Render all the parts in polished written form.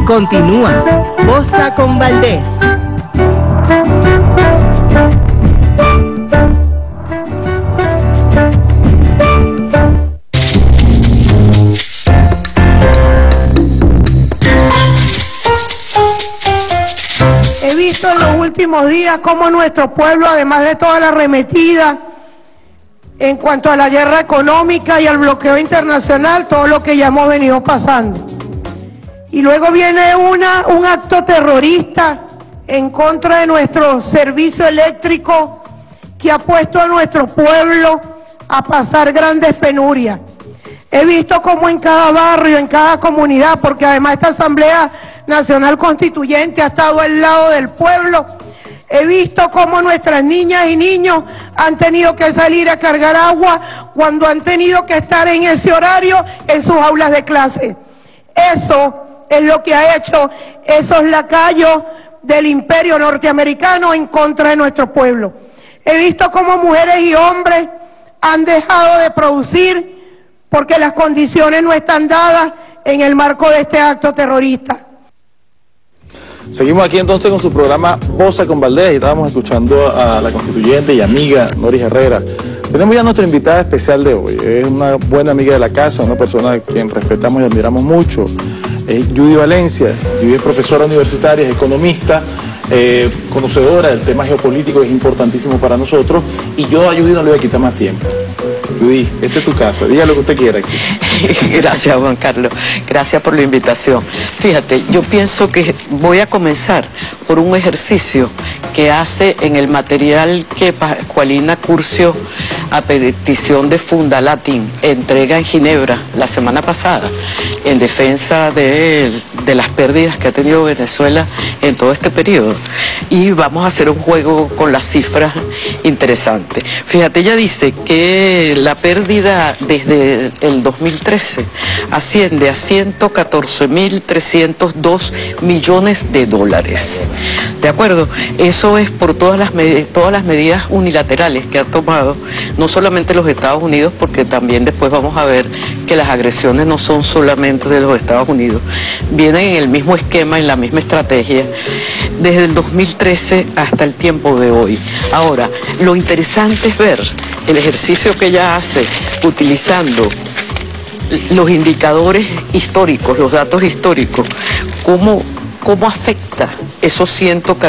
Continúa Bosa con Valdés. He visto en los últimos días cómo nuestro pueblo, además de toda la arremetida en cuanto a la guerra económica y al bloqueo internacional, todo lo que ya hemos venido pasando. Y luego viene un acto terrorista en contra de nuestro servicio eléctrico que ha puesto a nuestro pueblo a pasar grandes penurias. He visto cómo en cada barrio, en cada comunidad, porque además esta Asamblea Nacional Constituyente ha estado al lado del pueblo, he visto cómo nuestras niñas y niños han tenido que salir a cargar agua cuando han tenido que estar en ese horario en sus aulas de clase. Eso es lo que ha hecho esos lacayos del imperio norteamericano en contra de nuestro pueblo. He visto cómo mujeres y hombres han dejado de producir porque las condiciones no están dadas en el marco de este acto terrorista. Seguimos aquí entonces con su programa Bosa con Valdés y estábamos escuchando a la constituyente y amiga Noris Herrera. Tenemos ya nuestra invitada especial de hoy, es una buena amiga de la casa, una persona a quien respetamos y admiramos mucho. Es Judy Valencia. Judy es profesora universitaria, es economista, conocedora del tema geopolítico, es importantísimo para nosotros, y yo a Judy no le voy a quitar más tiempo. Judy, esta es tu casa, diga lo que usted quiera aquí. Gracias, Juan Carlos, gracias por la invitación. Fíjate, yo pienso que voy a comenzar por un ejercicio que hace en el material que Pascualina Curcio, a petición de Fundalatin, entrega en Ginebra la semana pasada, en defensa de las pérdidas que ha tenido Venezuela en todo este periodo. Y vamos a hacer un juego con las cifras interesantes. Fíjate, ella dice que la pérdida desde el 2013 asciende a 114.302 millones de dólares. ¿De acuerdo? Eso es por todas las medidas unilaterales que ha tomado, no solamente los Estados Unidos, porque también después vamos a ver que las agresiones no son solamente de los Estados Unidos, vienen en el mismo esquema, en la misma estrategia, desde el 2013 hasta el tiempo de hoy. Ahora, lo interesante es ver el ejercicio que ella hace utilizando los indicadores históricos, los datos históricos, cómo afecta esos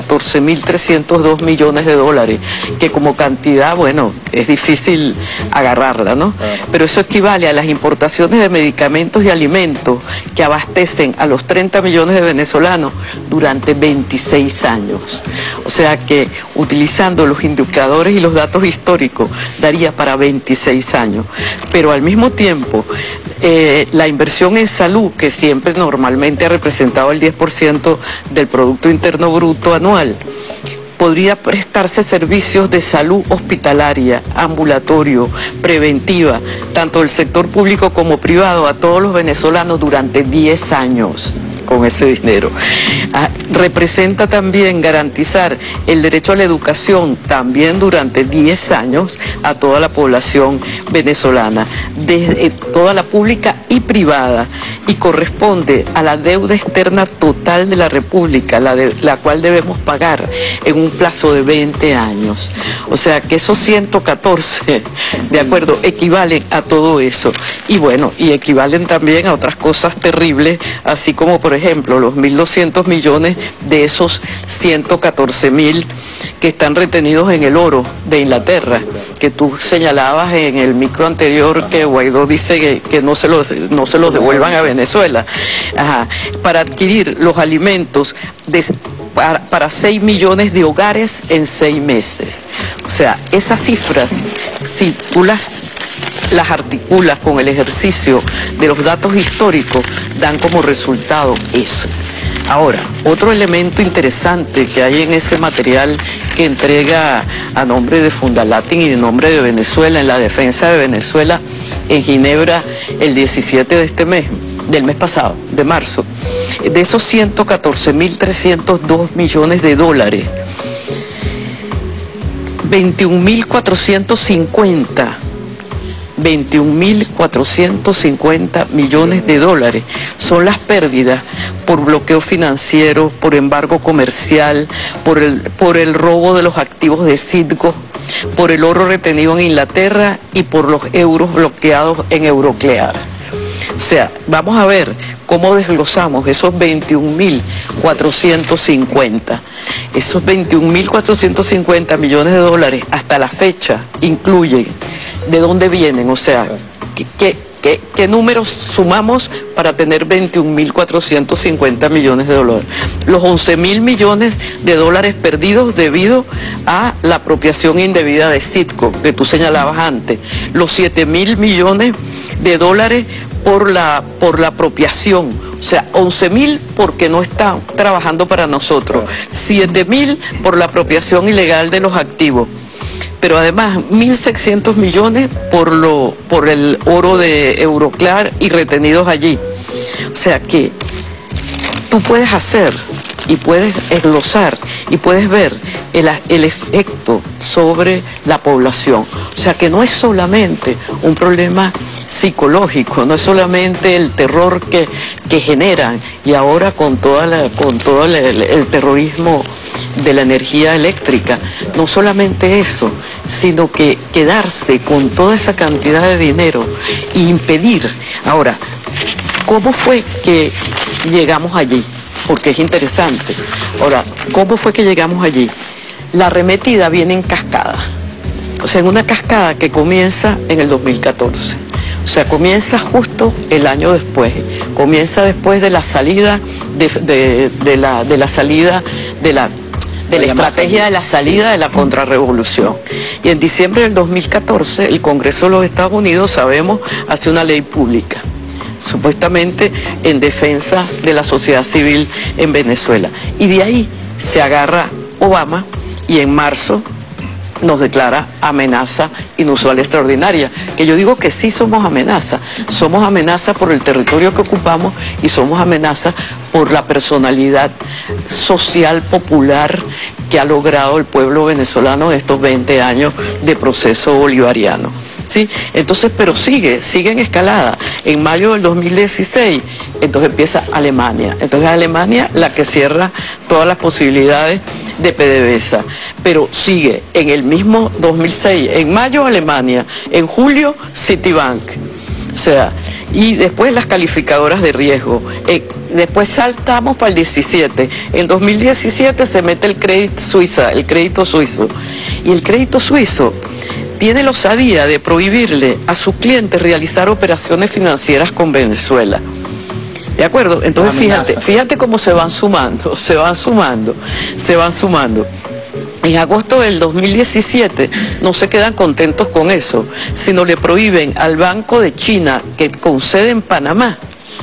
114.302 millones de dólares, que como cantidad, bueno, es difícil agarrarla, ¿no? Pero eso equivale a las importaciones de medicamentos y alimentos que abastecen a los 30 millones de venezolanos durante 26 años. O sea que utilizando los indicadores y los datos históricos daría para 26 años. Pero al mismo tiempo, la inversión en salud, que siempre normalmente ha representado el 10% del Producto Interno Bruto anual, podría prestarse servicios de salud hospitalaria, ambulatorio, preventiva, tanto del sector público como privado, a todos los venezolanos durante 10 años. Con ese dinero. Representa también garantizar el derecho a la educación también durante 10 años a toda la población venezolana, desde toda la pública y privada, y corresponde a la deuda externa total de la República, la cual debemos pagar en un plazo de 20 años. O sea que esos 114, de acuerdo, equivalen a todo eso. Y bueno, y equivalen también a otras cosas terribles, así como por ejemplo los 1.200 millones de esos 114.000 que están retenidos en el oro de Inglaterra, que tú señalabas en el micro anterior que Guaidó dice que no se los devuelvan a Venezuela. Para adquirir los alimentos para 6 millones de hogares en 6 meses. O sea, esas cifras, si tú las articulas con el ejercicio de los datos históricos, dan como resultado eso. Ahora, otro elemento interesante que hay en ese material que entrega a nombre de Fundalatin y de nombre de Venezuela, en la defensa de Venezuela en Ginebra el 17 de este mes, del mes pasado, de marzo, de esos 114.302 millones de dólares, 21.450 21.450 millones de dólares. Son las pérdidas por bloqueo financiero, por embargo comercial, por el robo de los activos de Citgo, por el oro retenido en Inglaterra y por los euros bloqueados en Euroclear. O sea, vamos a ver cómo desglosamos esos 21.450. Esos 21.450 millones de dólares hasta la fecha incluyen de dónde vienen, o sea, ¿qué números sumamos para tener 21.450 millones de dólares? Los 11.000 millones de dólares perdidos debido a la apropiación indebida de Citgo, que tú señalabas antes. Los 7.000 millones de dólares por la apropiación, o sea, 11.000 porque no están trabajando para nosotros, 7.000 por la apropiación ilegal de los activos, pero además 1.600 millones por el oro de Euroclear y retenidos allí. O sea que tú puedes hacer y puedes desglosar y puedes ver el efecto sobre la población. O sea que no es solamente un problema psicológico, no es solamente el terror que generan, y ahora con todo el terrorismo de la energía eléctrica, no solamente eso, sino que quedarse con toda esa cantidad de dinero e impedir. Ahora, ¿cómo fue que llegamos allí? Porque es interesante. Ahora, ¿cómo fue que llegamos allí? La arremetida viene en cascada, o sea, en una cascada que comienza en el 2014. O sea, comienza justo el año después, comienza después de la salida de la estrategia de la salida de la contrarrevolución. Y en diciembre del 2014, el Congreso de los Estados Unidos, sabemos, hace una ley pública, supuestamente en defensa de la sociedad civil en Venezuela. Y de ahí se agarra Obama y en marzo nos declara amenaza inusual extraordinaria, que yo digo que sí somos amenaza por el territorio que ocupamos y somos amenaza por la personalidad social popular que ha logrado el pueblo venezolano en estos 20 años de proceso bolivariano. ¿Sí? Entonces, pero sigue en escalada. En mayo del 2016, entonces empieza Alemania. Entonces Alemania la que cierra todas las posibilidades de PDVSA. Pero sigue en el mismo 2006, en mayo Alemania, en julio Citibank. O sea, y después las calificadoras de riesgo. Después saltamos para el 17. En 2017 se mete el crédito suizo. Y el crédito suizo tiene la osadía de prohibirle a sus clientes realizar operaciones financieras con Venezuela. ¿De acuerdo? Entonces fíjate cómo se van sumando. En agosto del 2017 no se quedan contentos con eso, sino le prohíben al Banco de China, que con sede en Panamá,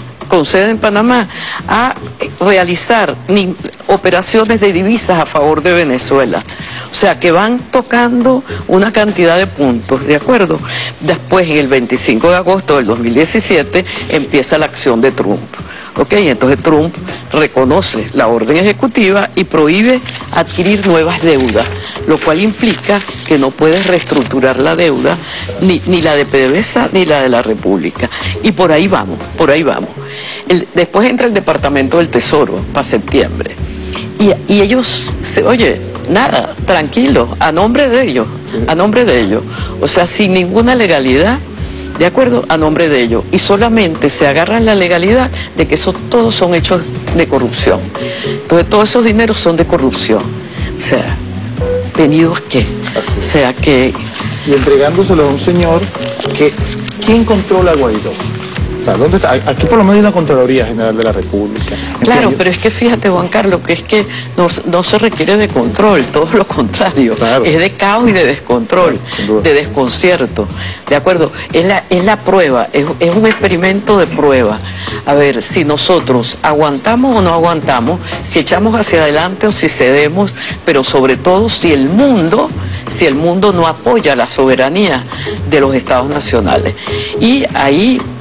a realizar operaciones de divisas a favor de Venezuela. O sea que van tocando una cantidad de puntos, ¿de acuerdo? Después, en el 25 de agosto del 2017, empieza la acción de Trump. ¿Ok? Entonces Trump reconoce la orden ejecutiva y prohíbe adquirir nuevas deudas, lo cual implica que no puedes reestructurar la deuda, ni la de PDVSA ni la de la República. Y por ahí vamos. Después entra el Departamento del Tesoro para septiembre. Y ellos, nada, tranquilos, a nombre de ellos. O sea, sin ninguna legalidad. ¿De acuerdo? A nombre de ellos. Y solamente se agarran la legalidad de que todos son hechos de corrupción. Entonces todos esos dineros son de corrupción. O sea, ¿venidos qué? O sea que... Y entregándoselos a un señor que... ¿Quién controla a Guaidó? O sea, ¿dónde está? Aquí por lo menos hay una Contraloría General de la República. Claro, pero es que fíjate, Juan Carlos, que es que no se requiere de control, todo lo contrario. Claro. Es de caos y de descontrol, de desconcierto. ¿De acuerdo? Es la prueba, es un experimento de prueba. A ver, si nosotros aguantamos o no aguantamos, si echamos hacia adelante o si cedemos, pero sobre todo si el mundo no apoya la soberanía de los estados nacionales. Y ahí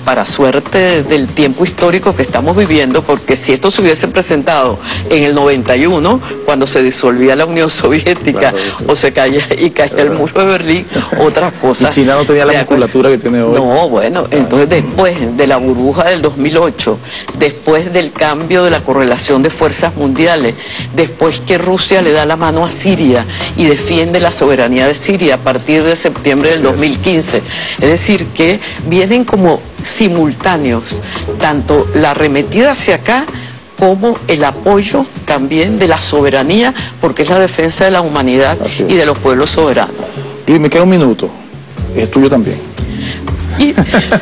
para suerte del tiempo histórico que estamos viviendo, porque si esto se hubiese presentado en el 91, cuando se disolvía la Unión Soviética, claro, o se caía el muro de Berlín, otras cosas. Y China no tenía la musculatura que tiene hoy. No, bueno, entonces después de la burbuja del 2008, después del cambio de la correlación de fuerzas mundiales, después que Rusia le da la mano a Siria y defiende la soberanía de Siria a partir de septiembre del 2015, es decir, que vienen como simultáneos, tanto la arremetida hacia acá como el apoyo también de la soberanía, porque es la defensa de la humanidad y de los pueblos soberanos. Y me queda un minuto, es tuyo también. Y...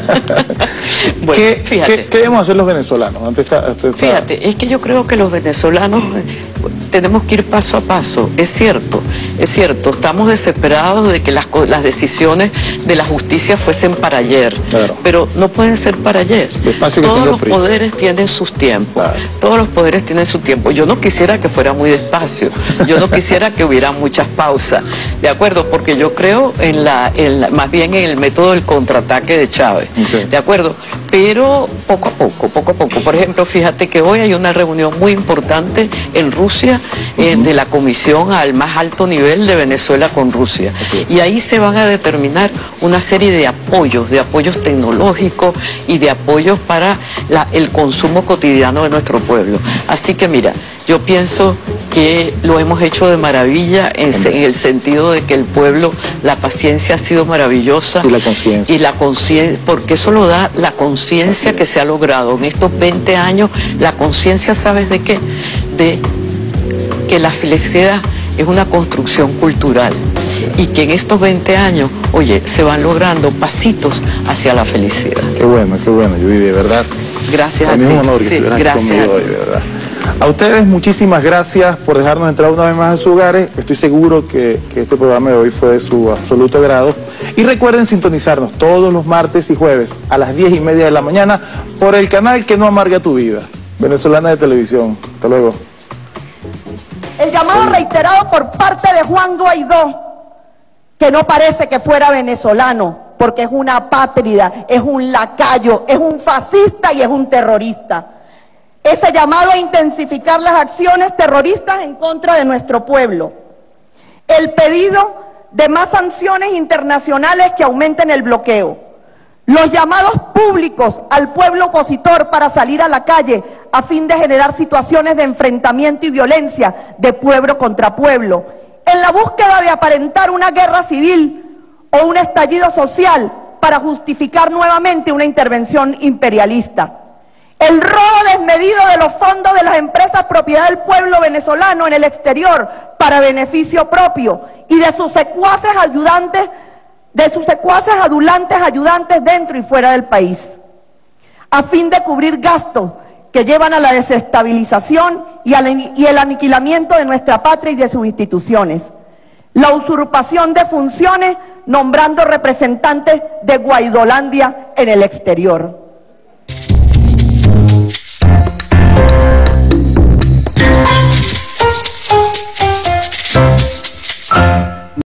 bueno, ¿Qué debemos hacer los venezolanos? Fíjate, es que yo creo que los venezolanos tenemos que ir paso a paso. Es cierto, estamos desesperados de que las decisiones de la justicia fuesen para ayer, claro, pero no pueden ser para ayer. Todos los poderes tienen sus tiempos, claro, todos los poderes tienen su tiempo. Yo no quisiera que fuera muy despacio, yo no quisiera que hubiera muchas pausas, ¿de acuerdo? Porque yo creo más bien en el método del contraataque de Chávez, okay, ¿de acuerdo? Pero poco a poco. Por ejemplo, fíjate que hoy hay una reunión muy importante en Rusia de la comisión al más alto nivel de Venezuela con Rusia. Y ahí se van a determinar una serie de apoyos tecnológicos y de apoyos para el consumo cotidiano de nuestro pueblo. Así que mira, yo pienso que lo hemos hecho de maravilla en el sentido de que el pueblo, la paciencia ha sido maravillosa. Y la conciencia. Y la conciencia, porque eso lo da la conciencia que se ha logrado en estos 20 años. La conciencia, ¿sabes de qué? De que la felicidad es una construcción cultural, sí, y que en estos 20 años, oye, se van logrando pasitos hacia la felicidad. Qué bueno, Judy, de verdad. Gracias a ti. Es un honor que estuvieras aquí conmigo hoy, de verdad. A ustedes muchísimas gracias por dejarnos entrar una vez más en sus hogares. Estoy seguro que este programa de hoy fue de su absoluto agrado. Y recuerden sintonizarnos todos los martes y jueves a las 10:30 de la mañana por el canal que no amarga tu vida, Venezolana de Televisión. Hasta luego. El llamado reiterado por parte de Juan Guaidó, que no parece que fuera venezolano, porque es una apátrida, es un lacayo, es un fascista y es un terrorista. Ese llamado a intensificar las acciones terroristas en contra de nuestro pueblo. El pedido de más sanciones internacionales que aumenten el bloqueo. Los llamados públicos al pueblo opositor para salir a la calle a fin de generar situaciones de enfrentamiento y violencia de pueblo contra pueblo, en la búsqueda de aparentar una guerra civil o un estallido social para justificar nuevamente una intervención imperialista. El robo desmedido de los fondos de las empresas propiedad del pueblo venezolano en el exterior para beneficio propio y de sus secuaces adulantes ayudantes dentro y fuera del país, a fin de cubrir gastos que llevan a la desestabilización y el aniquilamiento de nuestra patria y de sus instituciones. La usurpación de funciones nombrando representantes de Guaidolandia en el exterior.